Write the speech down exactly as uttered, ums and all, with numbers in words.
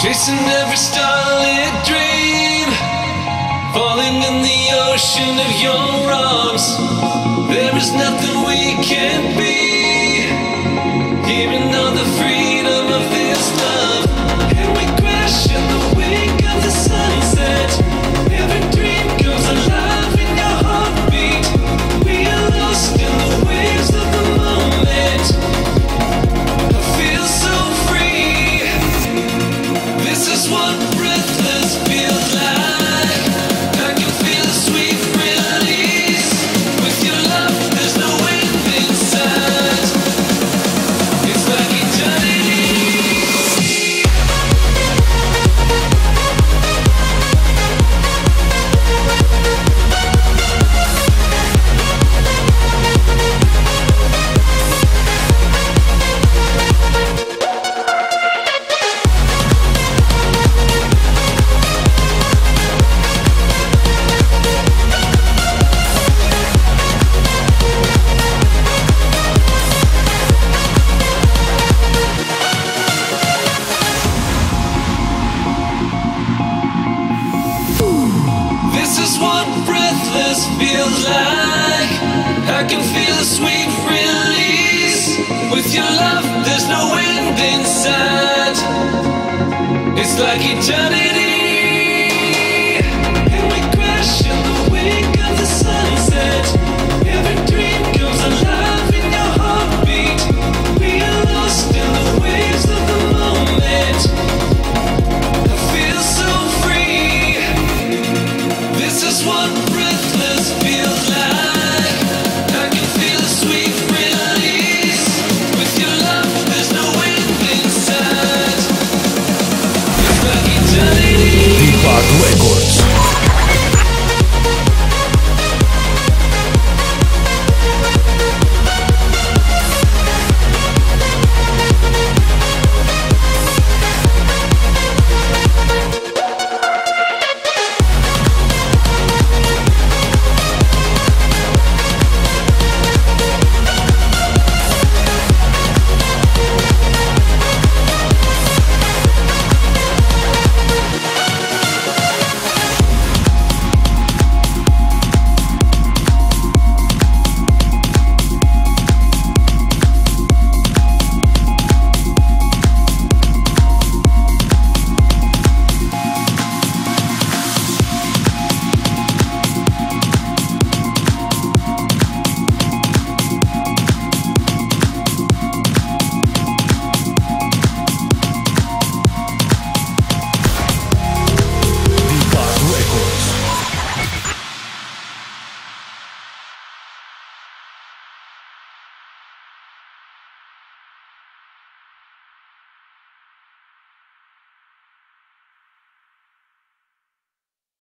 Chasing every starlit dream, falling in the ocean of your arms. There is nothing we can't be, even on the freedom of this love. And we crash in the wake of the sunset. Every dream comes alive in your heartbeat. We are lost in the waves of the moment. I feel so free. This is what breathless feels like. I can feel a sweet release. With your love, there's no end inside. It's like eternity. This is what breathless feels like. I can feel a sweet release. With your love, there's no end inside. It's like eternity.